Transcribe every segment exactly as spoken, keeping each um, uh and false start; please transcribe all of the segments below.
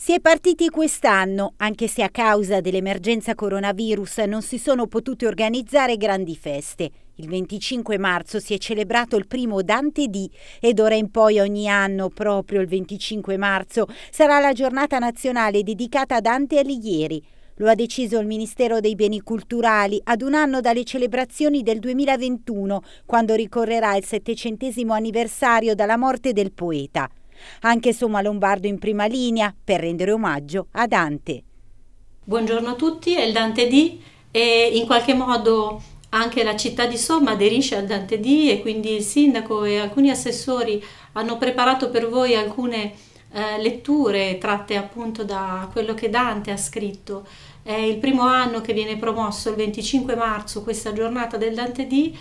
Si è partiti quest'anno, anche se a causa dell'emergenza coronavirus non si sono potute organizzare grandi feste. Il venticinque marzo si è celebrato il primo Dante Dì e d'ora in poi ogni anno, proprio il venticinque marzo, sarà la giornata nazionale dedicata a Dante Alighieri. Lo ha deciso il Ministero dei Beni Culturali ad un anno dalle celebrazioni del duemilaventuno, quando ricorrerà il settecentesimo anniversario dalla morte del poeta. Anche Somma Lombardo in prima linea per rendere omaggio a Dante. Buongiorno a tutti, è il Dante Dì e in qualche modo anche la città di Somma aderisce al Dante Dì e quindi il sindaco e alcuni assessori hanno preparato per voi alcune eh, letture tratte appunto da quello che Dante ha scritto. È il primo anno che viene promosso il venticinque marzo questa giornata del Dante Dì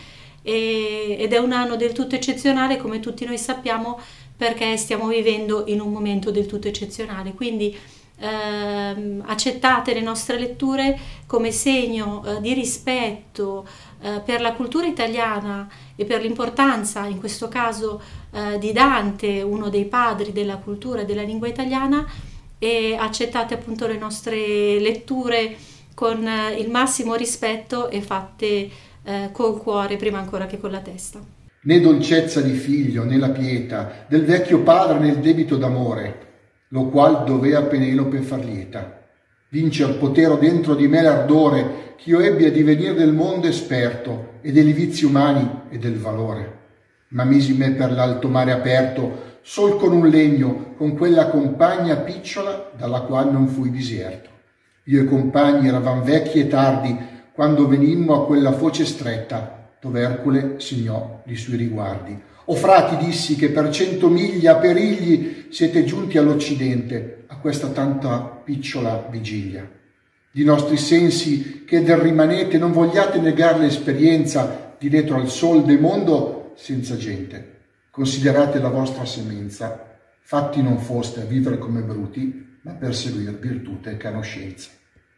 e, ed è un anno del tutto eccezionale, come tutti noi sappiamo, perché stiamo vivendo in un momento del tutto eccezionale. Quindi ehm, accettate le nostre letture come segno eh, di rispetto eh, per la cultura italiana e per l'importanza, in questo caso, eh, di Dante, uno dei padri della cultura e della lingua italiana, e accettate appunto le nostre letture con eh, il massimo rispetto e fatte eh, col cuore prima ancora che con la testa. Né dolcezza di figlio, né la pietà del vecchio padre nel debito d'amore, lo qual dovea Penelope far lieta. Vincer potero dentro di me l'ardore ch'io ebbi a divenir del mondo esperto e dei vizi umani e del valore. Ma misi me per l'alto mare aperto, sol con un legno, con quella compagna picciola dalla qual non fui diserto. Io e compagni eravam vecchi e tardi quando venimmo a quella foce stretta dove Ercole segnò i suoi riguardi. O frati, dissi, che per cento miglia per igli siete giunti all'Occidente, a questa tanta picciola vigilia. Di nostri sensi che del rimanete non vogliate negar l'esperienza di dietro al sol del mondo senza gente. Considerate la vostra semenza, fatti non foste a vivere come bruti, ma per seguir virtute e conoscenza.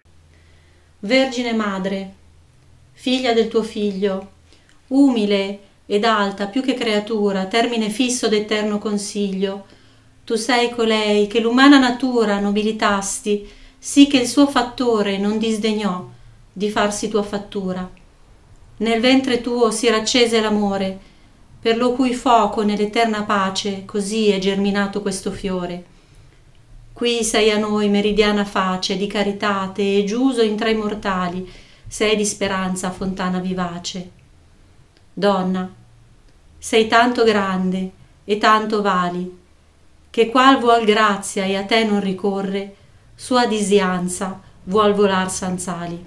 Vergine Madre, figlia del tuo figlio, umile ed alta più che creatura, termine fisso d'eterno consiglio, tu sei colei che l'umana natura nobilitasti, sì che il suo fattore non disdegnò di farsi tua fattura. Nel ventre tuo si raccese l'amore, per lo cui fuoco nell'eterna pace così è germinato questo fiore. Qui sei a noi meridiana face di caritate e giuso in tra i mortali, sei di speranza fontana vivace. Donna, sei tanto grande e tanto vali, che qual vuol grazia e a te non ricorre, sua disianza vuol volar sanzali.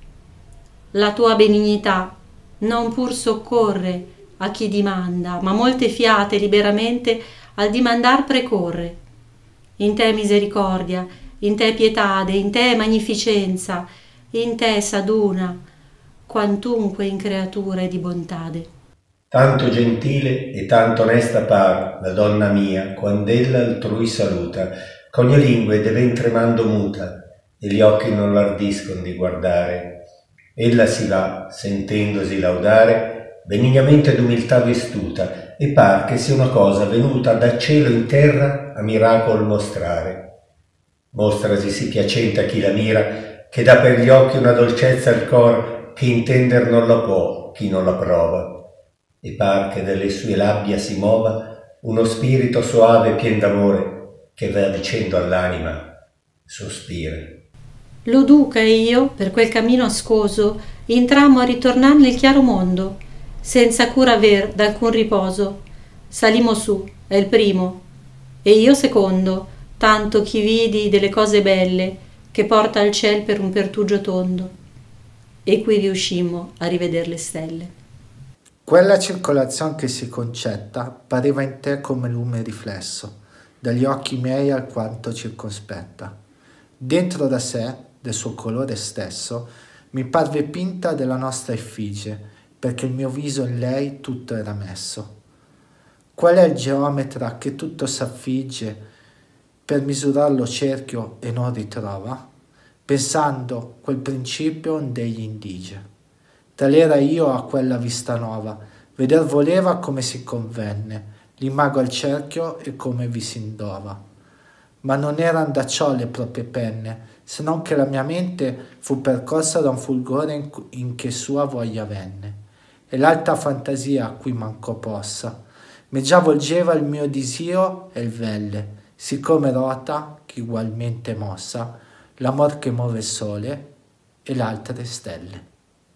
La tua benignità non pur soccorre a chi dimanda, ma molte fiate liberamente al dimandar precorre. In te misericordia, in te pietade, in te magnificenza, in te s'aduna, quantunque in creature di bontade. Tanto gentile e tanto onesta par la donna mia, quand'ella altrui saluta, ch'ogni lingue de ven tremando muta, e gli occhi non l'ardiscon di guardare. Ella si va, sentendosi laudare, benignamente d'umiltà vestuta, e par che sia una cosa venuta da cielo in terra a miracol mostrare. Mostrasi sì piacente a chi la mira, che dà per gli occhi una dolcezza al cor, che intender non la può chi non la prova, e par che dalle sue labbia si muova uno spirito soave e pien d'amore, che va dicendo all'anima, sospira. Lo duca e io, per quel cammino ascoso, intrammo a ritornar nel chiaro mondo, senza cura aver d'alcun riposo. Salimo su, è il primo, e io secondo, tanto chi vidi delle cose belle, che porta al ciel per un pertugio tondo. E qui riuscimmo a riveder le stelle. Quella circolazione che si concetta pareva in te come lume riflesso, dagli occhi miei alquanto circospetta. Dentro da sé, del suo colore stesso, mi parve pinta della nostra effigie, perché il mio viso in lei tutto era messo. Qual è il geometra che tutto s'affigge per misurarlo cerchio e non ritrova? Pensando quel principio ond'egli indige. Tal era io a quella vista nuova, veder voleva come si convenne, l'imago al cerchio e come vi s'indova. ma non eran da ciò le proprie penne, se non che la mia mente fu percossa da un fulgore in, in che sua voglia venne, e l'alta fantasia a cui manco possa, me già volgeva il mio disio e il velle, siccome rota, che ugualmente mossa, l'amor che muove il sole e l'altre stelle.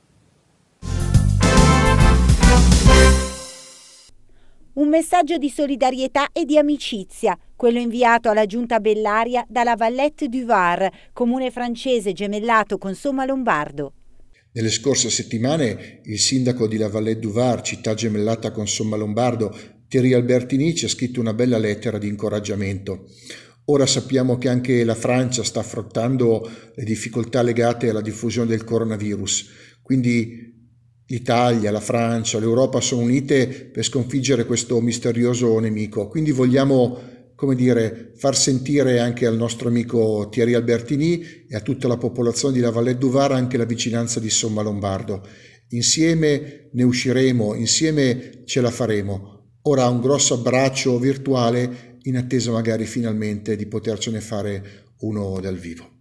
Un messaggio di solidarietà e di amicizia, quello inviato alla giunta Bellaria dalla Vallette du Var, comune francese gemellato con Sommalombardo. Nelle scorse settimane il sindaco di La Vallette du Var, città gemellata con Sommalombardo, Thierry Albertini, ci ha scritto una bella lettera di incoraggiamento. Ora sappiamo che anche la Francia sta affrontando le difficoltà legate alla diffusione del coronavirus, quindi l'Italia, la Francia, l'Europa sono unite per sconfiggere questo misterioso nemico. Quindi vogliamo, come dire, far sentire anche al nostro amico Thierry Albertini e a tutta la popolazione di La Vallette du Var anche la vicinanza di Sommalombardo. Insieme ne usciremo, insieme ce la faremo. Ora un grosso abbraccio virtuale in attesa magari finalmente di potercene fare uno dal vivo.